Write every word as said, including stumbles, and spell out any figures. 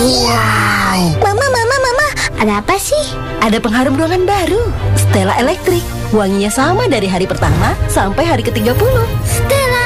Wow. Mama, mama, mama, ada apa sih? Ada pengharum ruangan baru, Stella Electric. Wanginya sama dari hari pertama sampai hari ke tiga puluh. Stella